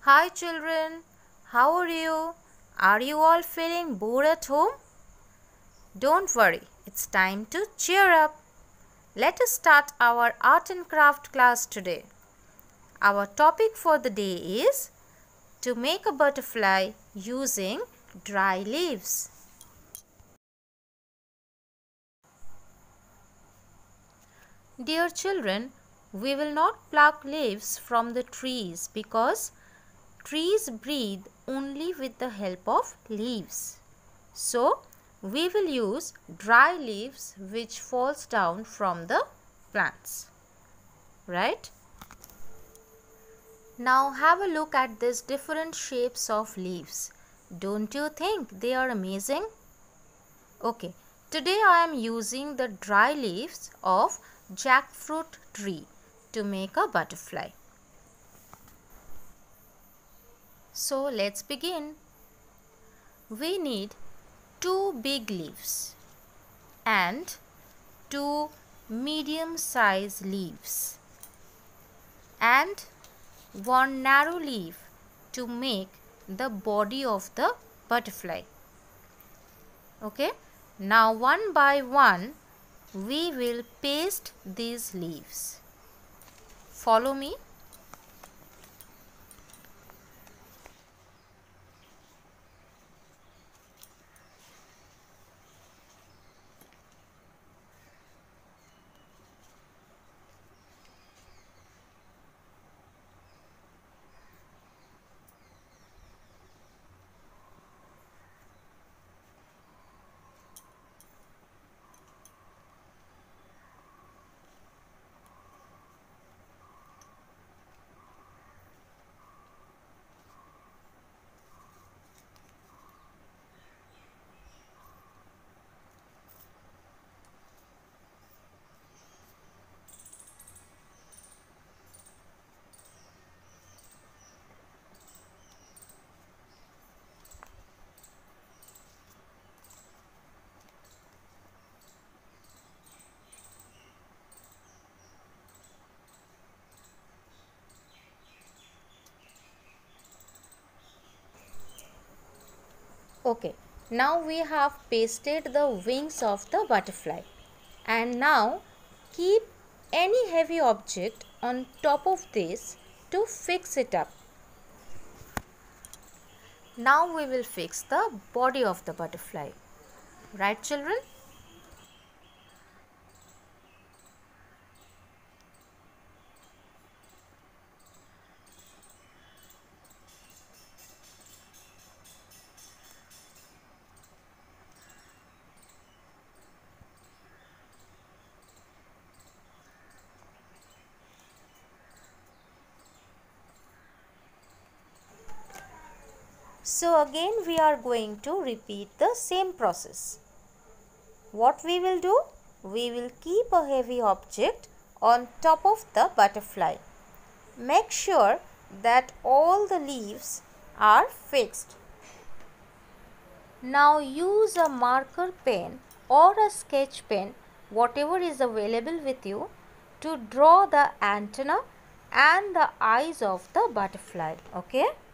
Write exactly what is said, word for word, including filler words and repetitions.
Hi children, how are you? Are you all feeling bored at home? Don't worry, it's time to cheer up. Let us start our art and craft class today. Our topic for the day is to make a butterfly using dry leaves. Dear children, we will not pluck leaves from the trees because trees breathe only with the help of leaves. So, we will use dry leaves which falls down from the plants. Right? Now have a look at these different shapes of leaves. Don't you think they are amazing? Okay, today I am using the dry leaves of jackfruit tree to make a butterfly. So let's begin. We need two big leaves and two medium size leaves and one narrow leaf to make the body of the butterfly. Okay, now one by one we will paste these leaves. Follow me. Okay, now we have pasted the wings of the butterfly, and now keep any heavy object on top of this to fix it up. Now we will fix the body of the butterfly. Right, children? So again we are going to repeat the same process. What we will do? We will keep a heavy object on top of the butterfly. Make sure that all the leaves are fixed. Now use a marker pen or a sketch pen, whatever is available with you, to draw the antenna and the eyes of the butterfly. Okay?